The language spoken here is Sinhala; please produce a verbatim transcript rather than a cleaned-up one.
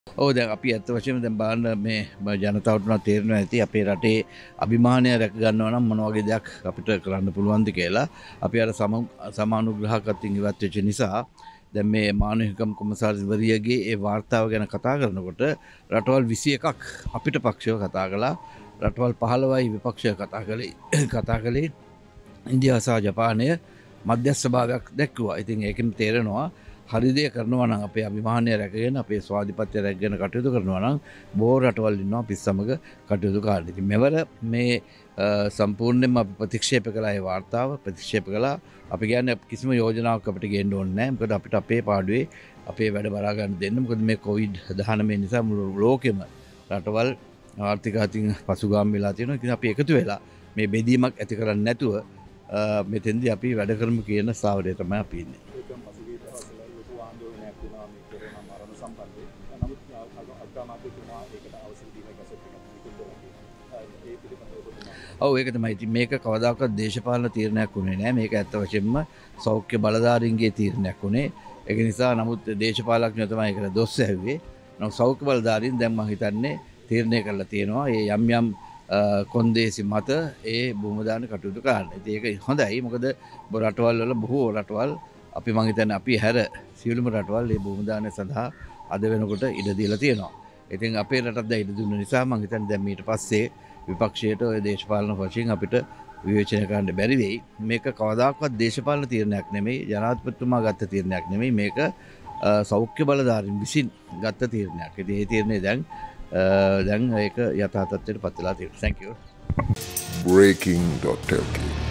ඔව් දැන් අපි ඇත්ත වශයෙන්ම දැන් බලන්න මේ ජනතාවට උනා තේරෙනවා ඇති අපේ රටේ අභිමානය රැක ගන්නවා නම් මොන වගේ දෙයක් අපිට කරන්න පුළුවන්ද කියලා. අපි අර සම සමානුග්‍රහකත්වයෙන් ඉවත් වෙච්ච නිසා දැන් මේ මානව හිමිකම් කොමසාරිස්වරියගේ ඒ වාර්තාව ගැන කතා කරනකොට රටවල් විසි එකක් අපිට පක්ෂව කතා කළා. රටවල් පහළොවයි විපක්ෂව කතා කළේ කතා කළේ ඉන්දියාව සහ ජපානය මධ්‍යස්ථ භාවයක් දැක්වුවා. ඉතින් ඒකෙන් තේරෙනවා හරි දේ කරනවා නම් අපේ අභිමානය රැකගෙන අපේ ස්වාධිපත්‍ය රැකගෙන කටයුතු කරනවා නම් බොහෝ රටවල් ඉන්නවා අපිත් සමග කටයුතු කරන්න. ඉතින් මෙවර මේ සම්පූර්ණයෙන්ම අපි ප්‍රතික්ෂේප කළා ඒ වාර්තාව ප්‍රතික්ෂේප කළා. අපි කියන්නේ කිසිම යෝජනාවක් අපිට ගේන්න ඕනේ නැහැ. මොකද අපිට අපේ පාඩුවේ අපේ වැඩ බලා ගන්න දෙන්න. මොකද මේ කොවිඩ් දහනවය නිසා මුළු ලෝකෙම රටවල් ආර්ථික අතින් පසුගාම වෙලා තියෙනවා. ඉතින් අපි එකතු වෙලා මේ බෙදීමක් ඇති කරන්නේ නැතුව මෙතෙන්දී අපි වැඩ කරමු කියන ස්ථාවරය තමයි අපි ඉන්නේ. ඔව් ඒක තමයි. ඉතින් මේක කවදාකවත් දේශපාලන තීරණයක් වුණේ නැහැ. මේක ඇත්ත වශයෙන්ම සෞඛ්‍ය බලධාරීන්ගේ තීරණයක් වුණේ. ඒක නිසා නමුත් දේශපාලඥයෝ තමයි ඒකට දොස් ඇහුවේ. නමුත් සෞඛ්‍ය බලධාරීන් දැන් මම හිතන්නේ තීරණය කරලා තියෙනවා. මේ යම් යම් කොන්දේසි මත ඒ භූම දාන කටයුතු කරන්න. ඉතින් ඒක හොඳයි. මොකද රටවල් වල බොහෝ රටවල් අපි මම හිතන්නේ අපි හැර සියලුම රටවල් මේ භූම දාන සඳහා අද වෙනකොට ඉඩ දීලා තියෙනවා. ඉතින් අපේ රටත් දැන් ඉඩ දුන්න නිසා මම හිතන්නේ දැන් ඊට පස්සේ විපක්ෂයට ඔය දේශපාලන වශයෙන් අපිට විවේචනය කරන්න බැරි වෙයි. මේක කවදාකවත් දේශපාලන තීරණයක් නෙමෙයි. ජනාධිපතිතුමා ගත්ත තීරණයක් නෙමෙයි. මේක සෞඛ්‍ය බලධාරීන් විසින් ගත්ත තීරණයක්. ඉතින් මේ තීරණය දැන් දැන් ඒක යථා තත්ත්වයට පත් වෙලා තියෙනවා. Thank you. breaking dot l k